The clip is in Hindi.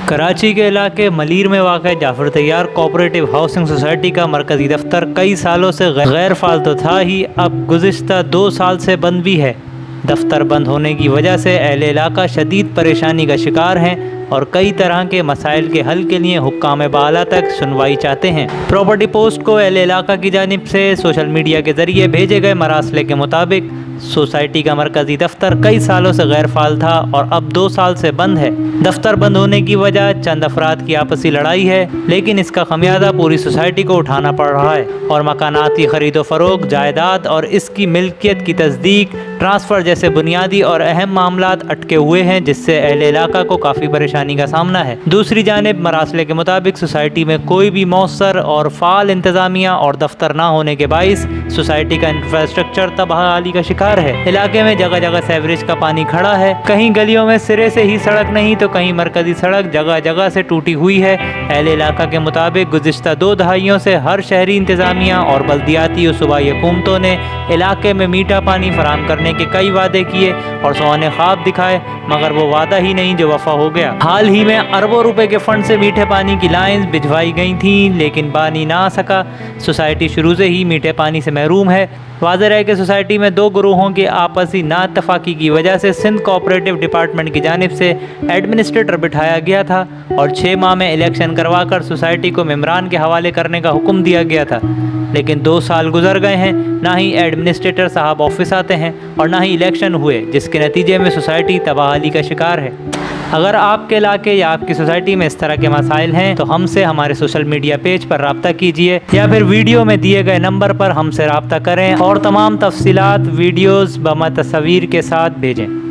कराची के इलाके मलीर में वाक़ जाफर तैयार कोऑपरेटिव हाउसिंग सोसाइटी का मरकज़ी दफ्तर कई सालों से गैर फाल तो था ही, अब गुज़िश्ता 2 साल से बंद भी है। दफ्तर बंद होने की वजह से अहले इलाका शदीद परेशानी का शिकार हैं और कई तरह के मसाइल के हल के लिए हुक्काम बाला तक सुनवाई चाहते हैं। प्रॉपर्टी पोस्ट को अहले इलाका की जानिब से सोशल मीडिया के ज़रिए भेजे गए मरासले के मुताबिक सोसाइटी का मरकज़ी दफ्तर कई सालों से गैर फाल था और अब 2 साल से बंद है। दफ्तर बंद होने की वजह चंद अफराद की आपसी लड़ाई है, लेकिन इसका खमियाजा पूरी सोसाइटी को उठाना पड़ रहा है और मकानात की खरीदो फरोख्त, जायदाद और इसकी मिल्कियत की तस्दीक, ट्रांसफ़र जैसे बुनियादी और अहम मामलात अटके हुए हैं, जिससे अहले इलाका को काफ़ी परेशानी का सामना है। दूसरी जानिब मरासले के मुताबिक सोसाइटी में कोई भी मौसर और फ़ाल इंतज़ामिया और दफ्तर ना होने के बाइस सोसाइटी का इंफ्रास्ट्रक्चर तबाही का शिकार है। इलाके में जगह जगह सीवरेज का पानी खड़ा है, कहीं गलियों में सिरे से ही सड़क नहीं तो कहीं मरकजी सड़क जगह जगह से टूटी हुई है। अहले इलाका के मुताबिक गुज़िश्ता 2 दहाइयों से हर शहरी इंतज़ामिया और बल्दियाती और सूबाई हुकूमतों ने इलाके में मीठा पानी फराहम करने के कई वादे किए और सुहाने ख्वाब दिखाए, मगर वो वादा ही नहीं जो वफा हो गया। हाल ही में अरबों रुपए के फंड से मीठे पानी की लाइन्स भिजवाई गई थी, लेकिन पानी ना आ सका। सोसाइटी शुरू से ही मीठे पानी से महरूम है। वाज़ेह है कि सोसाइटी में 2 ग्रोहों की आपसी नाइत्तफ़ाक़ी की वजह से सिंध कोऑपरेटिव डिपार्टमेंट की जानिब से एडमिनिस्ट्रेटर बिठाया गया था और 6 माह में इलेक्शन करवाकर सोसाइटी को मेम्बरान के हवाले करने का हुक्म दिया गया था, लेकिन 2 साल गुजर गए हैं, ना ही एडमिनिस्ट्रेटर साहब ऑफिस आते हैं और ना ही इलेक्शन हुए, जिसके नतीजे में सोसाइटी तबाही का शिकार है। अगर आपके इलाके या आपकी सोसाइटी में इस तरह के मसाइल हैं तो हमसे हमारे सोशल मीडिया पेज पर रब्ता कीजिए या फिर वीडियो में दिए गए नंबर पर हमसे रब्ता करें और तमाम तफसीलात वीडियोज़ बमा तस्वीर के साथ भेजें।